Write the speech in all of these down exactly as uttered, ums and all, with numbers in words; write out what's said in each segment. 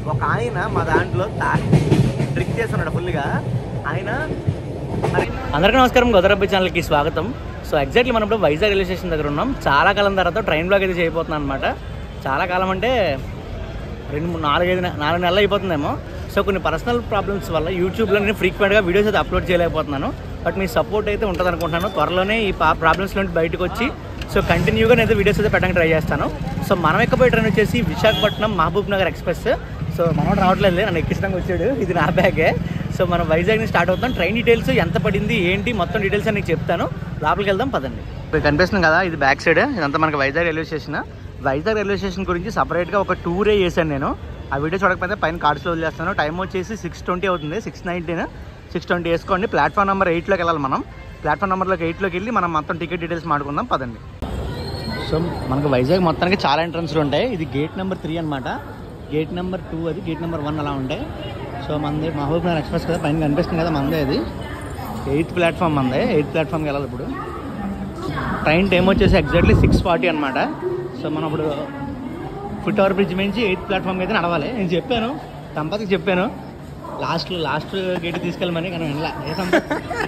ఒక ఆయన మా దాంట్లో ట్రిక్ చేస్తున్నాడు ఫుల్గా ఆయన. అందరికీ నమస్కారం, గోదావరి ఛానల్కి స్వాగతం. సో ఎగ్జాక్ట్లీ మనం ఇప్పుడు వైజాగ్ రైల్వే స్టేషన్ దగ్గర ఉన్నాం. చాలా కాలం తర్వాత ట్రైన్ బ్లాగ్ అయితే చేయబోతున్నాను అనమాట. చాలా కాలం అంటే రెండు మూడు నాలుగైదు నాలుగు నెలలు అయిపోతుందేమో. సో కొన్ని పర్సనల్ ప్రాబ్లమ్స్ వల్ల యూట్యూబ్లో నేను ఫ్రీక్వెంట్గా వీడియోస్ అయితే అప్లోడ్ చేయలేకపోతున్నాను. బట్ మీ సపోర్ట్ అయితే ఉంటుంది అనుకుంటున్నాను. త్వరలోనే ఈ ప్రాబ్లమ్స్ నుండి బయటకు వచ్చి సో కంటిన్యూగా నేను వీడియోస్ అయితే పెట్టడానికి ట్రై చేస్తాను. సో మనం ఎక్కబోయే ట్రైన్ వచ్చేసి విశాఖపట్నం మహబూబ్ నగర్ ఎక్స్ప్రెస్. సో మనం రావట్లేదు, నన్ను ఎక్కించడానికి వచ్చాడు. ఇది నా బ్యాగే. సో మనం వైజాగ్ నుంచి స్టార్ట్ అవుతాం. ట్రైన్ డీటెయిల్స్ ఎంత పడింది ఏంటి మొత్తం డీటెయిల్స్ అని చెప్తాను. లోపలికి వెళ్దాం పదండి. ఇప్పుడు కనిపిస్తుంది కదా, ఇది బ్యాక్ సైడ్. ఇదంతా మనకి Vizag railway station. Vizag railway station గురించి సపరేట్గా ఒక టూరే చేశాను నేను. ఆ వీడియో చూడకపోతే పైన కార్డ్స్లో వదిలేస్తాను. టైం వచ్చేసి సిక్స్ ట్వంటీ అవుతుంది, సిక్స్ నైన్టీన్ సిక్స్ ట్వంటీ వేసుకోండి. ప్లాట్ఫామ్ నెంబర్ ఎయిట్లోకి వెళ్ళాలి మనం. ప్లాట్ఫామ్ నెంబర్లోకి ఎయిట్లోకి వెళ్ళి మనం మొత్తం టికెట్ డీటెయిల్స్ మాట్లాడుకుందాం పదండి. సో మనకు వైజాగ్ మొత్తానికి చాలా ఎంట్రన్స్లు ఉంటాయి. ఇది గేట్ నెంబర్ త్రీ అనమాట. గేట్ నెంబర్ టూ అది, గేట్ నెంబర్ వన్ అలా ఉంటాయి. సో మనది మహబూబ్ నగర్ ఎక్స్ప్రెస్ కదా, పైన కనిపిస్తుంది కదా మనదే. అది ఎయిత్ ప్లాట్ఫామ్ మనదే. ఎయిత్ ప్లాట్ఫామ్కి వెళ్ళాలి ఇప్పుడు. ట్రైన్ టైం వచ్చేసి ఎగ్జాక్ట్లీ సిక్స్ ఫార్టీ అనమాట. సో మనం ఇప్పుడు ఫుట్ ఓవర్ బ్రిడ్జ్ నుంచి ఎయిత్ ప్లాట్ఫామ్కి అయితే నడవాలి. నేను చెప్పాను, సంపత్కి చెప్పాను లాస్ట్లో లాస్ట్ గేట్ తీసుకెళ్ళమని, కానీ వెళ్ళా. ఏ సంపత్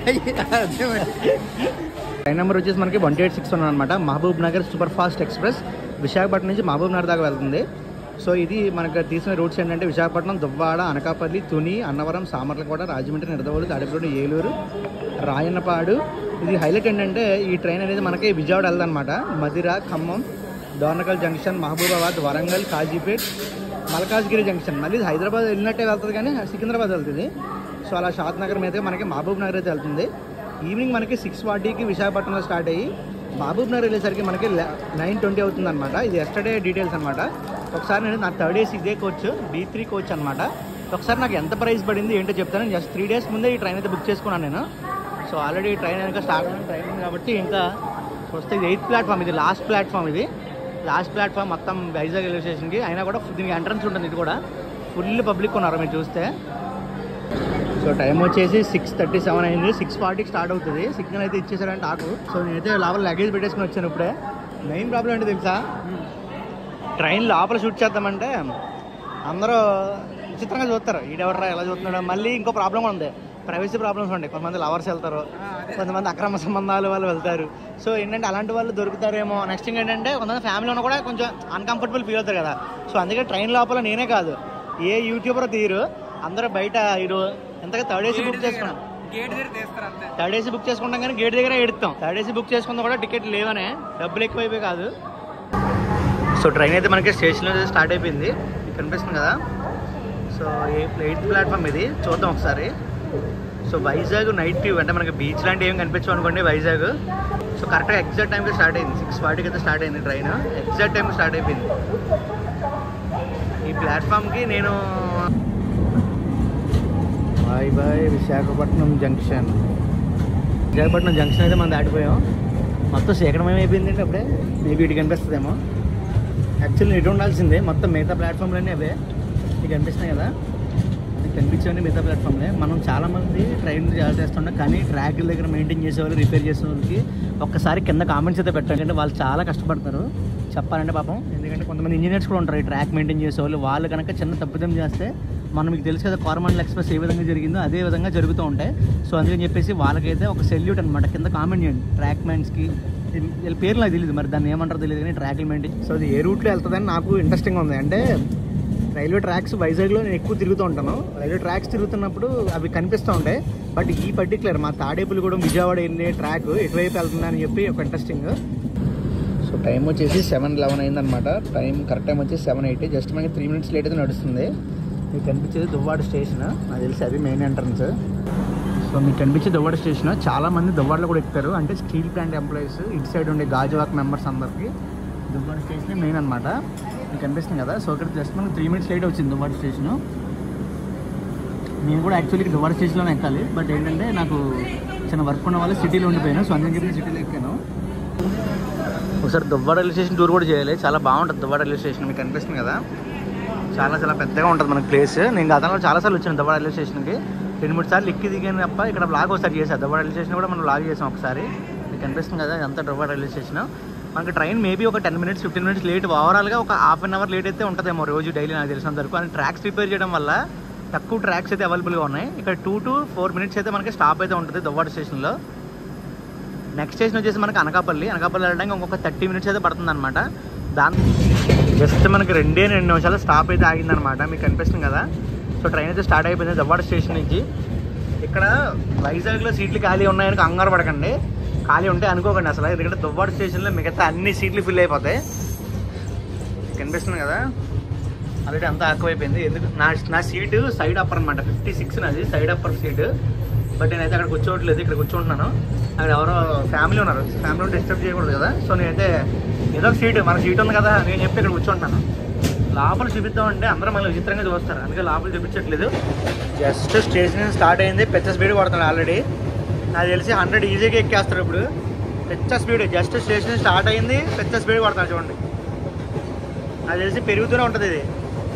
ట్రైన్ నెంబర్ వచ్చేసి మనకి వన్ ఎయిట్ సిక్స్ వన్ అనమాట. Mahabubnagar super fast express Visakhapatnam నుంచి మహబూబ్ నగర్ దాకా వెళ్తుంది. సో ఇది మనకు తీసిన రూట్స్ ఏంటంటే విశాఖపట్నం, దువ్వాడ, అనకాపల్లి, తుని, అన్నవరం, సామర్లకోట, రాజమండ్రి, నిడదవోలు, తాడేపల్లి, ఏలూరు, రాయన్నపాడు. ఇది హైలైట్ ఏంటంటే ఈ ట్రైన్ అనేది మనకి విజయవాడ వెళ్దనమాట. Madhira, Khammam, Dornakal junction, Mahabubabad, Warangal, Kazipet, Malkajgiri junction. మళ్ళీ హైదరాబాద్ వెళ్ళినట్టే వెళ్తుంది కానీ సికింద్రాబాద్ వెళ్తుంది. సో అలా షాద్ నగర్ మీదుగా మనకి మహబూబ్ నగర్ అయితే వెళ్తుంది. ఈవినింగ్ మనకి సిక్స్ ఫార్టీకి విశాఖపట్నంలో స్టార్ట్ అయ్యి మహబూబ్ నగర్ వెళ్ళేసరికి మనకి నైన్ ట్వంటీ అవుతుంది అనమాట. ఇది ఎస్టర్డే డీటెయిల్స్ అనమాట. ఒకసారి నేను నా థర్డ్ ఏసీ ఇదే కోచ్, బీ త్రీ కోచ్ అనమాట. ఒకసారి నాకు ఎంత ప్రైస్ పడింది ఏంటో చెప్తాను. జస్ట్ త్రీ డేస్ ముందే ఈ ట్రైన్ అయితే బుక్ చేసుకున్నాను నేను. సో ఆల్రెడీ ట్రైన్ ఇంకా స్టార్ట్ అయిన ట్రైన్ ఉంది కాబట్టి ఇంకా వస్తే ఇది ఎయిత్ ప్లాట్ఫామ్. ఇది లాస్ట్ ప్లాట్ఫామ్. ఇది లాస్ట్ ప్లాట్ఫామ్ మొత్తం వైజాగ్ రైల్వే స్టేషన్కి. అయినా కూడా దీనికి ఎంట్రన్స్ ఉంటుంది. ఇది కూడా ఫుల్ పబ్లిక్ ఉన్నారు మీరు చూస్తే. సో టైం వచ్చేసి సిక్స్ థర్టీ సెవెన్ అయింది. సిక్స్ ఫార్టీకి స్టార్ట్ అవుతుంది. సిగ్నల్ అయితే ఇచ్చేసారంటే ఆకు. సో నేనైతే లోపల లగేజ్ పెట్టేసుకుని వచ్చాను ఇప్పుడే. మెయిన్ ప్రాబ్లం ఏంటి తెలుసా, ట్రైన్ లోపల షూట్ చేద్దామంటే అందరూ విచిత్రంగా చూస్తారు. ఈడెవడరా ఎలా చూస్తున్నాడు. మళ్ళీ ఇంకో ప్రాబ్లం కూడా ఉంది, ప్రైవసీ ప్రాబ్లమ్స్ ఉంటాయి. కొంతమంది లవర్స్ వెళ్తారు, కొంతమంది అక్రమ సంబంధాలు వాళ్ళు వెళ్తారు. సో ఏంటంటే అలాంటి వాళ్ళు దొరుకుతారేమో. నెక్స్ట్ థింగ్ ఏంటంటే కొంతమంది ఫ్యామిలీ ఉన్న కూడా కొంచెం అన్కంఫర్టబుల్ ఫీల్ అవుతారు కదా. సో అందుకే ట్రైన్ లోపల నేనే కాదు ఏ యూట్యూబర్ తీరు, అందరూ బయట ఇరు ఎంతగా థర్డ్ ఏసీ బుక్ చేసుకున్నాం. థర్డ్ ఏసీ బుక్ చేసుకుంటాం కానీ గేట్ దగ్గర ఎడుతాం. థర్డ్ ఏసీ బుక్ చేసుకున్నా కూడా టికెట్ లేవనే, డబ్బులు ఎక్కువైపోయి కాదు. సో ట్రైన్ అయితే మనకి స్టేషన్లో స్టార్ట్ అయిపోయింది, కనిపిస్తుంది కదా. సో ఎయిత్ ప్లాట్ఫామ్ ఇది, చూద్దాం ఒకసారి. సో వైజాగ్ నైట్ వ్యూ అంటే మనకి బీచ్ లాంటివి ఏం కనిపించవు అనుకోండి వైజాగ్. సో కరెక్ట్గా ఎగ్జాక్ట్ టైంకి స్టార్ట్ అయింది. సిక్స్ ఫార్టీకి అయితే స్టార్ట్ అయింది ట్రైన్. ఎగ్జాక్ట్ టైంకి స్టార్ట్ అయిపోయింది. ఈ ప్లాట్ఫామ్కి నేను bye bye Visakhapatnam junction. Visakhapatnam junction అయితే మనం దాటిపోయాం. మొత్తం శేఖరమయం అయిపోయిందంటే అప్పుడే మేబీ ఇటు కనిపిస్తుందేమో. యాక్చువల్లీ ఇటు ఉండాల్సిందే. మొత్తం మిగతా ప్లాట్ఫామ్లన్నీ అవే మీకు కనిపిస్తున్నాయి కదా. మీకు కనిపించేవన్నీ మిగతా ప్లాట్ఫామ్లే. మనం చాలామంది ట్రైన్ జాగ్రత్త చేస్తుంటాం కానీ ట్రాక్ల దగ్గర మెయింటైన్ చేసేవాళ్ళు, రిపేర్ చేసే వాళ్ళకి ఒక్కసారి కింద కామెంట్స్ అయితే పెట్టండి. అంటే వాళ్ళు చాలా కష్టపడతారు చెప్పాలంటే పాపం. ఎందుకంటే కొంతమంది ఇంజనీర్స్ కూడా ఉంటారు ఈ ట్రాక్ మెయింటైన్ చేసేవాళ్ళు. వాళ్ళు కనుక చిన్న తప్పిదం చేస్తే మనం మీకు తెలుసు కదా కోరమండల్ ఎక్స్ప్రెస్ ఏ విధంగా జరిగిందో అదే విధంగా జరుగుతూ ఉంటాయి. సో అందుకని చెప్పేసి వాళ్ళకైతే ఒక సెల్యూట్ అనమాట. కింద కామెంట్ చేయండి ట్రాక్ మ్యాన్స్కి. వీళ్ళ పేరు నాకు తెలియదు, మరి దాన్ని ఏమంటారో తెలియదు కానీ ట్రాక్లు మెయింటైన్. సో అది ఏ రూట్లో వెళ్తుందని నాకు ఇంట్రెస్టింగ్ ఉంది. అంటే రైల్వే ట్రాక్స్ వైజాగ్లో నేను ఎక్కువ తిరుగుతూ ఉంటాను. రైల్వే ట్రాక్స్ తిరుగుతున్నప్పుడు అవి కనిపిస్తూ ఉంటాయి. బట్ ఈ పర్టికులర్ మా తాడేపల్లి కూడా విజయవాడ వెళ్ళే ట్రాక్ ఎటువైపు వెళ్తుందని చెప్పి ఒక ఇంట్రెస్టింగ్. సో టైం వచ్చేసి సెవెన్ లెవెన్ అయిందనమాట. టైం కరెక్ట్ టైం వచ్చేసి సెవెన్ ఎయిటీ. జస్ట్ మనకి త్రీ మినిట్స్ లేట్ అయితే నడుస్తుంది. మీకు కనిపించేది దువ్వాడ స్టేషన్, నాకు తెలిసి అది మెయిన్ ఎంట్రన్స్. సో మీకు కనిపించే దువ్వాడ స్టేషన్. చాలామంది దువ్వాడలో కూడా ఎక్కుతారు. అంటే స్టీల్ ప్లాంట్ ఎంప్లాయీస్, ఇటు సైడ్ ఉండే గాజువాక్ మెంబర్స్ అందరికీ దువ్వాడ స్టేషన్ మెయిన్ అనమాట. మీకు కనిపిస్తుంది కదా. సో ఇక్కడ జస్ట్ మనకి త్రీ మినిట్స్ లేట్ వచ్చింది దువ్వాడ స్టేషను. నేను కూడా యాక్చువల్లీ దువ్వాడ స్టేషన్లోనే ఎక్కాలి. బట్ ఏంటంటే నాకు చిన్న వర్క్ ఉన్న వాళ్ళు సిటీలో ఉండిపోయాను. సో అందుకని చెప్పి సిటీలో ఎక్కాను. ఒకసారి దువ్వాడ రైల్వే స్టేషన్ టూర్ కూడా చేయాలి. చాలా బాగుంటుంది దువ్వాడ రైల్వే స్టేషన్. మీకు కనిపిస్తుంది కదా, చాలా చాలా పెద్దగా ఉంటుంది మనకి ప్లేస్. నేను గతంలో చాలాసార్లు వచ్చాను దువ్వాడ రైల్వే స్టేషన్కి. రెండు మూడు సార్లు ఎక్కి దిగాను తప్ప ఇక్కడ బ్లాగ్ ఒకసారి చేశాను. దువ్వాడ రైల్వే స్టేషన్ కూడా మనం బ్లాగ్ చేసాం ఒకసారి. మీకు కనిపిస్తుంది కదా, అంతా దువ్వాడ రైల్వే స్టేషన్. మనకి ట్రైన్ మేబీ ఒక ten minutes fifteen minutes late, ఓవరాల్గా ఒక హాఫ్ అన్ అవర్ లేట్ అయితే ఉంటుందేమో రోజు డైలీ నాకు తెలిసినంత వరకు. అండ్ ట్రాక్స్ రిపేర్ చేయడం వల్ల తక్కువ ట్రాక్స్ అయితే అవైలబుల్గా ఉన్నాయి. ఇక్కడ టూ టు ఫోర్ మినిట్స్ అయితే మనకి స్టాప్ అయితే ఉంటుంది దువ్వాడ స్టేషన్లో. నెక్స్ట్ స్టేషన్ వచ్చేసి మనకి అనకాపల్లి. అనకాపల్లి వెళ్ళడానికి ఇంకొక థర్టీ మినిట్స్ అయితే పడుతుంది అనమాట. దాని జస్ట్ మనకి రెండే రెండు నిమిషాలు స్టాప్ అయితే ఆగిందనమాట, మీకు కనిపిస్తుంది కదా. సో ట్రైన్ అయితే స్టార్ట్ అయిపోయింది దువ్వాడ స్టేషన్ నుంచి. ఇక్కడ వైజాగ్లో సీట్లు ఖాళీ ఉన్నాయని కంగారు పడకండి, ఖాళీ ఉంటే అనుకోకండి అసలు. ఎందుకంటే దువ్వాడ స్టేషన్లో మిగతా అన్ని సీట్లు ఫిల్ అయిపోతాయి. కనిపిస్తుంది కదా ఆల్రెడీ అంతా ఎక్కువైపోయింది. ఎందుకు నా నా సీటు సైడ్ అప్పర్ అనమాట, ఫిఫ్టీ సిక్స్ నాది సైడ్ అప్పర్ సీటు. బట్ నేనైతే అక్కడ కూర్చోవట్లేదు, ఇక్కడ కూర్చుంటున్నాను. అక్కడ ఎవరో ఫ్యామిలీ ఉన్నారు, ఫ్యామిలీని డిస్టర్బ్ చేయకూడదు కదా. సో నేనైతే ఏదో ఒక సీటు, మన సీట్ ఉంది కదా నేను చెప్పి ఇక్కడ కూర్చుంటున్నాను. లోపల చూపిద్దామంటే అందరూ మళ్ళీ విచిత్రంగా చూస్తారు, అందుకే లోపల చూపించట్లేదు. జస్ట్ స్టేషన్ స్టార్ట్ అయింది, పెద్ద స్పీడ్ కొడుతున్నాడు ఆల్రెడీ. నాకు తెలిసి హండ్రెడ్ ఈజీగా ఎక్కేస్తారు ఇప్పుడు, పెద్ద స్పీడ్. జస్ట్ స్టేషన్ స్టార్ట్ అయింది, పెద్ద స్పీడ్ కొడుతున్నాడు చూడండి. నాకు తెలిసి పెరుగుతూనే ఉంటుంది ఇది,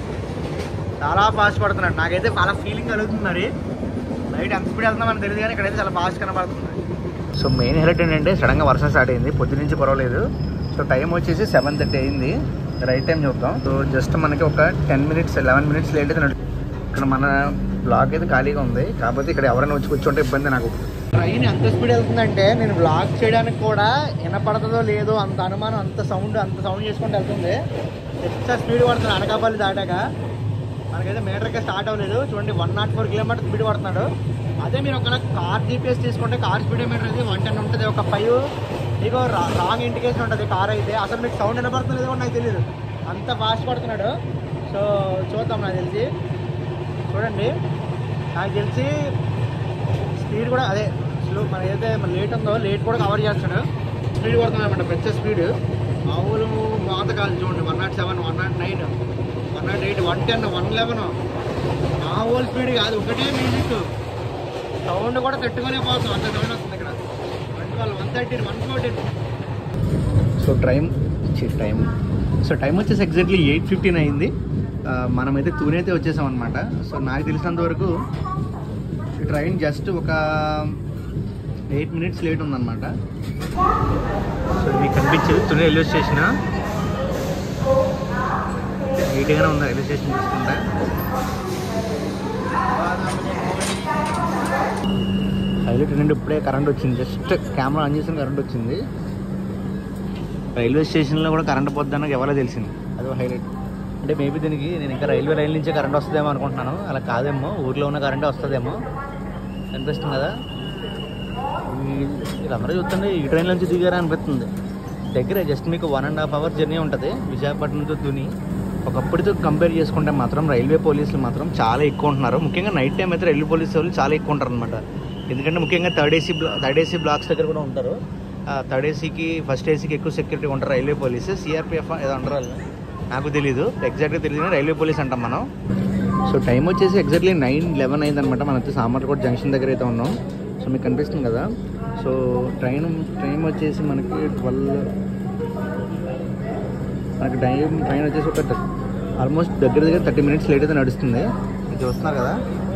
చాలా ఫాస్ట్ పడుతున్నాడు. నాకైతే చాలా ఫీలింగ్ కలుగుతుంది. మరి నైట్ ఎంత స్పీడ్ వెళ్తున్నామని తెలియదు కానీ ఇక్కడైతే చాలా ఫాస్ట్ కనబడుతుంది. సో మెయిన్ హైలైట్ ఏంటంటే సడన్గా వర్షం స్టార్ట్ అయింది, పొద్దు నుంచి పర్వాలేదు. సో టైం వచ్చేసి సెవెన్ థర్టీ అయింది, రైట్ టైం చూద్దాం. సో జస్ట్ మనకి ఒక ten minutes eleven minutes late అయితే నడుస్తుంది. ఇక్కడ మన బ్లాక్ అయితే ఖాళీగా ఉంది, కాకపోతే ఇక్కడ ఎవరైనా వచ్చి కూర్చుంటే ఇబ్బంది నాకు. ట్రైన్ ఎంత స్పీడ్ వెళ్తుందంటే నేను బ్లాక్ చేయడానికి కూడా వినపడుతుందో లేదో అంత అనుమానం, అంత సౌండ్ అంత సౌండ్ చేసుకుంటూ వెళ్తుంది. ఎంత స్పీడ్ పడుతుంది అనకాపల్లి దాటాక. మనకైతే మీటర్కే స్టార్ట్ అవ్వలేదు చూడండి, one nought four kilometre speed పడుతున్నాడు. అదే మీరు ఒక కార్ జీపీఎస్ తీసుకుంటే కార్ స్పీడ్ మీటర్ అనేది వన్ టెన్ ఉంటుంది, ఒక ఫైవ్ మీకు రాంగ్ ఇండికేషన్ ఉంటుంది కార్ అయితే. అసలు మీకు సౌండ్ వినపడుతుంది లేదో నాకు తెలియదు, అంత ఫాస్ట్ పడుతున్నాడు. సో చూద్దాం, నాకు తెలిసి చూడండి, నాకు తెలిసి స్పీడ్ కూడా అదే స్లో. మన ఏదైతే మన లేట్ ఉందో లేట్ కూడా కవర్ చేస్తాడు, స్పీడ్ కొడుతున్నాడు అనమాట, పెద్ద స్పీడ్. మామూలు మాత కాదు చూడండి, one nought seven one nought nine one nought eight one ten one eleven మామూలు స్పీడ్ కాదు. ఒకటే మ్యూజిక్ సౌండ్ కూడా తట్టుకునే పోతాం, అంత సౌండ్ వస్తుంది ఇక్కడ. One twelve one thirteen one fourteen. So time time so time వచ్చేసి ఎగ్జాక్ట్లీ ఎయిట్ ఫిఫ్టీన్ అయింది. మనమైతే తూనైతే వచ్చేసాం అనమాట. సో నాకు తెలిసినంత వరకు ట్రైన్ జస్ట్ ఒక ఎయిట్ మినిట్స్ లేట్ ఉందన్నమాట. సో మీకు కనిపించేది తుని రైల్వే స్టేషన్, నీట్గానే ఉంది రైల్వే స్టేషన్ చూసుకుంటే. హైలైట్ ఏంటంటే ఇప్పుడే కరెంట్ వచ్చింది, జస్ట్ కెమెరా ఆన్ చేసిన కరెంట్ వచ్చింది. రైల్వే స్టేషన్లో కూడా కరెంట్ పోద్దానికి ఎవరో తెలిసింది, అదో హైలైట్. అంటే మేబీ దీనికి నేను ఇంకా రైల్వే రైలు నుంచే కరెంట్ వస్తుందేమో అనుకుంటున్నాను, అలా కాదేమో, ఊర్లో ఉన్న కరెంటే వస్తుందేమో. అనిపిస్తుంది కదా, వీళ్ళందరూ చూస్తుంటే ఈ ట్రైన్ నుంచి దిగారా అనిపిస్తుంది. దగ్గరే జస్ట్ మీకు one and half hour journey ఉంటుంది విశాఖపట్నంతో తుని. ఒకప్పటితో కంపేర్ చేసుకుంటే మాత్రం రైల్వే పోలీసులు మాత్రం చాలా ఎక్కువ ఉంటున్నారు. ముఖ్యంగా నైట్ టైం అయితే రైల్వే పోలీసు వాళ్ళు చాలా ఎక్కువ ఉంటారు అనమాట. ఎందుకంటే ముఖ్యంగా థర్డ్ ఏసీ బ్లా థర్డ్ ఏసీ బ్లాక్స్ దగ్గర కూడా ఉంటారు. థర్డ్ ఏసీకి ఫస్ట్ ఏసీకి ఎక్కువ సెక్యూరిటీ ఉంటారు రైల్వే పోలీసు. సిఆర్పిఎఫ్ ఏదో అంటారు వాళ్ళు, నాకు తెలీదు, ఎగ్జాక్ట్గా తెలియదు, రైల్వే పోలీస్ అంటాం మనం. సో టైం వచ్చేసి ఎగ్జాక్ట్లీ నైన్ లెవెన్ అయిందనమాట. మనం అయితే సామర్లకోట జంక్షన్ దగ్గర అయితే ఉన్నాం. సో మీకు కనిపిస్తుంది కదా. సో ట్రైన్ ట్రైన్ వచ్చేసి మనకి ట్వెల్వ్ మనకి టైం ట్రైన్ వచ్చేసి ఒక ఆల్మోస్ట్ దగ్గర దగ్గర థర్టీ మినిట్స్ లేట్ అయితే నడుస్తుంది. ఇది చూస్తున్నారు కదా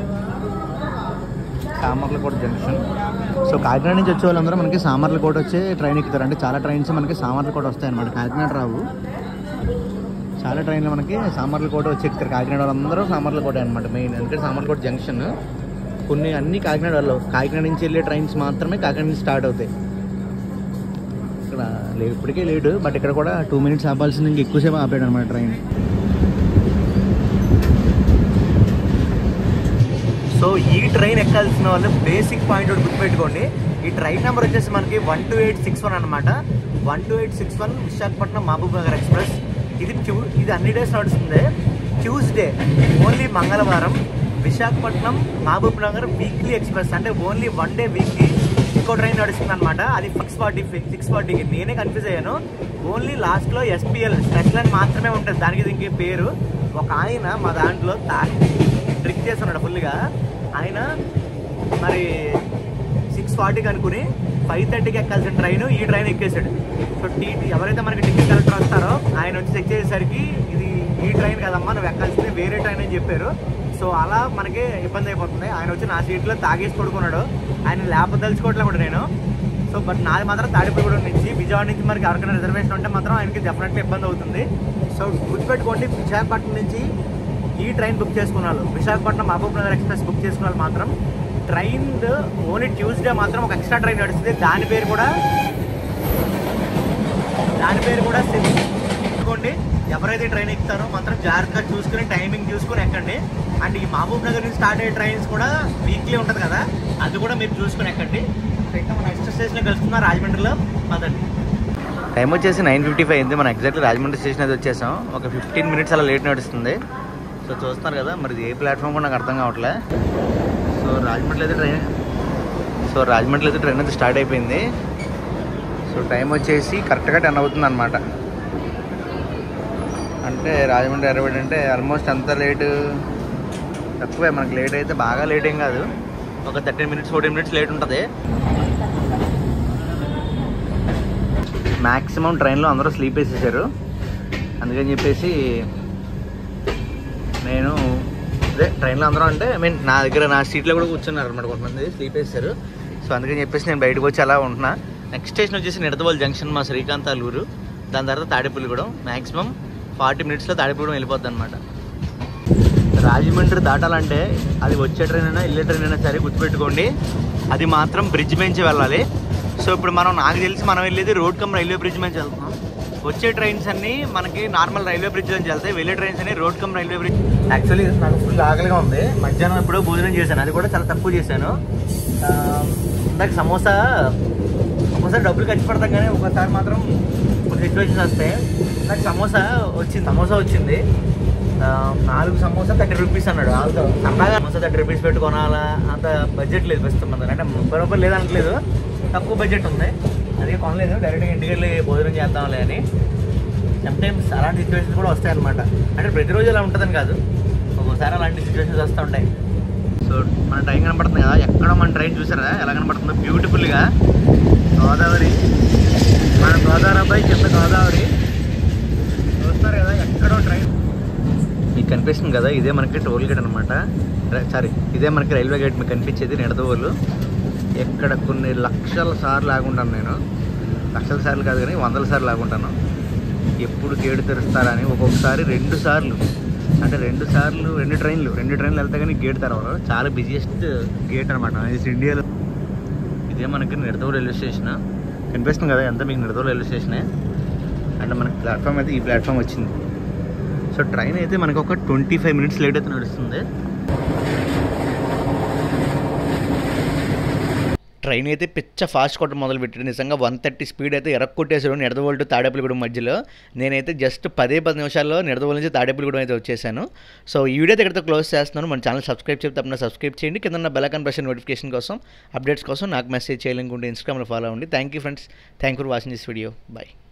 సామర్లకోట జంక్షన్. సో కాకినాడ నుంచి వచ్చే వాళ్ళందరూ మనకి సామర్లకోట వచ్చే ట్రైన్ ఎక్కుతారు. అంటే చాలా ట్రైన్స్ మనకి సామర్లకోట వస్తాయి అన్నమాట, కాకినాడ రావు. చాలా ట్రైన్లు మనకి సామర్లకోట వచ్చి ఎక్కుతారు. కాకినాడ వాళ్ళందరూ సామర్లకోట అనమాట మెయిన్, ఎందుకంటే సామర్లకోట జంక్షన్. కొన్ని అన్ని కాకినాడ వాళ్ళు, కాకినాడ నుంచి వెళ్ళే ట్రైన్స్ మాత్రమే కాకినాడ నుంచి స్టార్ట్ అవుతాయి. ఇక్కడ లే ఇప్పటికే లేటు, బట్ ఇక్కడ కూడా టూ మినిట్స్ ఆపాల్సింది, ఇంకా ఎక్కువసేపు ఆపాడు అనమాట ట్రైన్. సో ఈ ట్రైన్ ఎక్కాల్సిన వాళ్ళు బేసిక్ పాయింట్ ఒకటి గుర్తుపెట్టుకోండి. ఈ ట్రైన్ నెంబర్ వచ్చేసి మనకి one two eight six one అనమాట. One two eight six one Visakhapatnam Mahabub Nagar express. ఇది ట్యూ ఇది అన్ని డేస్ నడుస్తుంది. ట్యూస్డే ఓన్లీ మంగళవారం Visakhapatnam Mahbubnagar weekly express, అంటే ఓన్లీ వన్ డే వీక్లీ ఇంకో ట్రైన్ నడుస్తుంది అనమాట. అది సిక్స్ ఫార్టీ సిక్స్ ఫార్టీకి నేనే కన్ఫ్యూజ్ అయ్యాను. ఓన్లీ లాస్ట్లో ఎస్పీఎల్ స్పెషల్ అని మాత్రమే ఉంటుంది, దానికి దీనికి పేరు. ఒక ఆయన మా దాంట్లో తాగి ట్రిక్ చేస్తున్నాడు ఫుల్గా. ఆయన మరి సిక్స్ ఫార్టీకి అనుకుని ఫైవ్ థర్టీకి ఎక్కాల్సిన ట్రైన్ ఈ ట్రైన్ ఎక్కేసాడు. సో టీటీ ఎవరైతే మనకి టికెట్ కలెక్టర్ వస్తారో ఆయన వచ్చి చెక్ చేసేసరికి ఇది ఈ ట్రైన్ కదమ్మా నువ్వు ఎక్కాల్సింది వేరే ట్రైన్ అని చెప్పారు. సో అలా మనకి ఇబ్బంది అయిపోతుంది. ఆయన వచ్చి నా సీట్లో తాగేసి పడుకున్నాడు. ఆయన లేపదలుచుకోవట్లే కూడా నేను. సో బట్ నాది మాత్రం తాడేపల్లిగూడెం నుంచి. విజయవాడ నుంచి మనకి ఎవరికైనా రిజర్వేషన్ ఉంటే మాత్రం ఆయనకి డెఫినెట్లీ ఇబ్బంది అవుతుంది. సో గుర్తుపెట్టుకోండి, విశాఖపట్నం నుంచి ఈ ట్రైన్ బుక్ చేసుకున్నారు, విశాఖపట్నం మహబూబ్ నగర్ ఎక్స్ప్రెస్ బుక్ చేసుకున్నారు మాత్రం ట్రైన్ ఓన్లీ ట్యూస్డే మాత్రం ఒక ఎక్స్ట్రా ట్రైన్ నడుస్తుంది. దాని పేరు కూడా దాని పేరు కూడా తెలుసుకోండి. ఎవరైతే ట్రైన్ ఎక్కుతారో మాత్రం జాగ్రత్తగా చూసుకుని టైమింగ్ చూసుకుని ఎక్కండి. అండ్ ఈ మహబూబ్ నగర్ నుంచి స్టార్ట్ అయ్యే ట్రైన్స్ కూడా వీక్లీ ఉంటుంది కదా, అది కూడా మీరు చూసుకుని ఎక్కండి. ఇంకా మన నెక్స్ట్ స్టేషన్లో కలుసుకున్నాం రాజమండ్రిలో. పదండి. టైం వచ్చేసి నైన్ ఫిఫ్టీ ఫైవ్ అయింది. మనం ఎగ్జాక్ట్లీ రాజమండ్రి స్టేషన్ అయితే వచ్చేసాం. ఒక ఫిఫ్టీన్ మినిట్స్ అలా లేట్ నడుస్తుంది. సో చూస్తున్నారు కదా, మరి ఏ ప్లాట్ఫామ్ కూడా నాకు అర్థం కావట్లే. సో రాజమండ్రిలో అయితే ట్రైన్ సో రాజమండ్రిలో అయితే ట్రైన్ అయితే స్టార్ట్ అయిపోయింది. సో టైం వచ్చేసి కరెక్ట్గా టెన్ అవుతుంది అనమాట. అంటే రాజమండ్రి ఎర్రబడి అంటే ఆల్మోస్ట్ అంత లేటు తక్కువే. మనకి లేట్ అయితే బాగా లేట్ ఏం కాదు, ఒక thirteen minutes fourteen minutes late ఉంటుంది. మ్యాక్సిమం ట్రైన్లో అందరూ స్లీప్ వేసేసారు. అందుకని చెప్పేసి నేను అదే ట్రైన్లో అందరూ అంటే ఐ మీన్ నా దగ్గర నా సీట్లో కూడా కూర్చున్నారు అనమాట, కొంతమంది స్లీప్ వేసారు. సో అందుకని చెప్పేసి నేను బయటకు వచ్చి అలా ఉంటున్నా. నెక్స్ట్ స్టేషన్ వచ్చేసి నిడదవోలు జంక్షన్, మా శ్రీకాంతాలూరు. దాని తర్వాత తాడేపల్లిగూడెం. మ్యాక్సిమం ఫార్టీ మినిట్స్లో తాడేపల్లిగూడెం వెళ్ళిపోద్ది అనమాట. రాజమండ్రి దాటాలంటే అది వచ్చే ట్రైన్ అయినా వెళ్ళే ట్రైన్ అయినా సరే గుర్తుపెట్టుకోండి, అది మాత్రం బ్రిడ్జ్ మించి వెళ్ళాలి. సో ఇప్పుడు మనం నాకు తెలిసి మనం వెళ్ళేది రోడ్ కమ్ రైల్వే బ్రిడ్జ్ నుంచి వెళ్తున్నాం. వచ్చే ట్రైన్స్ అన్నీ మనకి నార్మల్ రైల్వే బ్రిడ్జ్ నుంచి వెళ్తాయి, వెళ్ళే ట్రైన్స్ అన్ని road come railway bridge. Actually నాకు ఫుల్ ఆకలిగా ఉంది. మధ్యాహ్నం ఎప్పుడో భోజనం చేశాను, అది కూడా చాలా తక్కువ చేశాను. నాకు సమోసా ఒకసారి డబ్బులు ఖర్చు పడతాం కానీ ఒకసారి మాత్రం కొన్ని సిచ్యువేషన్స్ వస్తాయి. నాకు సమోసా వచ్చింది సమోసా వచ్చింది నాలుగు సమోసా థర్టీ రూపీస్ అన్నాడు. వాళ్ళతో అన్నగా సమోసా థర్టీ రూపీస్ పెట్టి కొనాలా, అంత బడ్జెట్ లేదు ప్రస్తుతం మన దగ్గర. అంటే ముప్పై రూపాయలు లేదనట్లేదు, తక్కువ బడ్జెట్ ఉంది, అదే కొనలేదు. డైరెక్ట్గా ఇంటికి వెళ్ళి భోజనం చేద్దాంలే అని. సమ్టైమ్స్ అలాంటి సిచ్యువేషన్స్ కూడా వస్తాయి అనమాట. అంటే ప్రతిరోజు అలా ఉంటుందని కాదు, ఒక్కోసారి అలాంటి సిచ్యువేషన్స్ వస్తూ ఉంటాయి. సో మన ట్రైన్ కనపడుతుంది కదా, ఎక్కడ మన ట్రైన్ చూసారా ఎలా కనపడుతుందో బ్యూటిఫుల్గా. గోదావరి, మన గోదావరి అబ్బాయి కింద గోదావరి చూస్తున్నారు కదా, ఎక్కడో ట్రైన్ మీకు కనిపిస్తుంది కదా. ఇదే మనకి టోల్ గేట్ అనమాట, సారీ ఇదే మనకి రైల్వే గేట్ మీకు కనిపించేది నిడదవోలు. ఎక్కడ కొన్ని లక్షల సార్లు ఆగుంటాను నేను, లక్షల సార్లు కాదు కానీ వందల సార్లు ఆగుంటాను. ఎప్పుడు గేటు తెరుస్తారని. ఒక్కొక్కసారి రెండు సార్లు అంటే రెండు సార్లు రెండు ట్రైన్లు రెండు ట్రైన్లు వెళ్తే కానీ గేట్ తెరవరు. చాలా బిజియెస్ట్ గేట్ అనమాట ఇది ఇండియాలో. ఇదే మనకి నిడదవోలు రైల్వే స్టేషన్ కనిపిస్తుంది కదా, ఎంత మీకు నిడదవోలు రైల్వే స్టేషనే. అంటే మనకి ప్లాట్ఫామ్ అయితే ఈ ప్లాట్ఫామ్ వచ్చింది. సో ట్రైన్ అయితే మనకు ఒక ట్వంటీ ఫైవ్ మినిట్స్ లేట్ అయితే నడుస్తుంది. ట్రైన్ అయితే పిచ్చ ఫాస్ట్ కొట్టడం మొదలు పెట్టాడు. నిజంగా వన్ థర్టీ స్పీడ్ అయితే ఎరక్కొట్టేసాడు నిడదవోలు టు తాడేపల్లిగూడెం మధ్యలో. నేనైతే జస్ట్ పదే పది నిమిషాల్లో నిడదవోలు నుంచి తాడేపల్లిగూడెం అయితే వచ్చేసాను. సో ఈ వీడియో దగ్గరతో క్లోజ్ చేస్తున్నాను. మన ఛానల్ సబ్స్క్రైబ్ చేస్తే తప్పకుండా సబ్స్క్రైబ్ చేయండి. కింద బెల్ ఐకాన్ ప్రెస్ నోటిఫికేషన్ కోసం, అప్డేట్స్ కోసం నాకు మెసేజ్ చేయాలనుకుంటే ఇన్స్టాగ్రామ్లో ఫాలో అవ్వండి. Thank you friends, thank you for watching this video. Bye.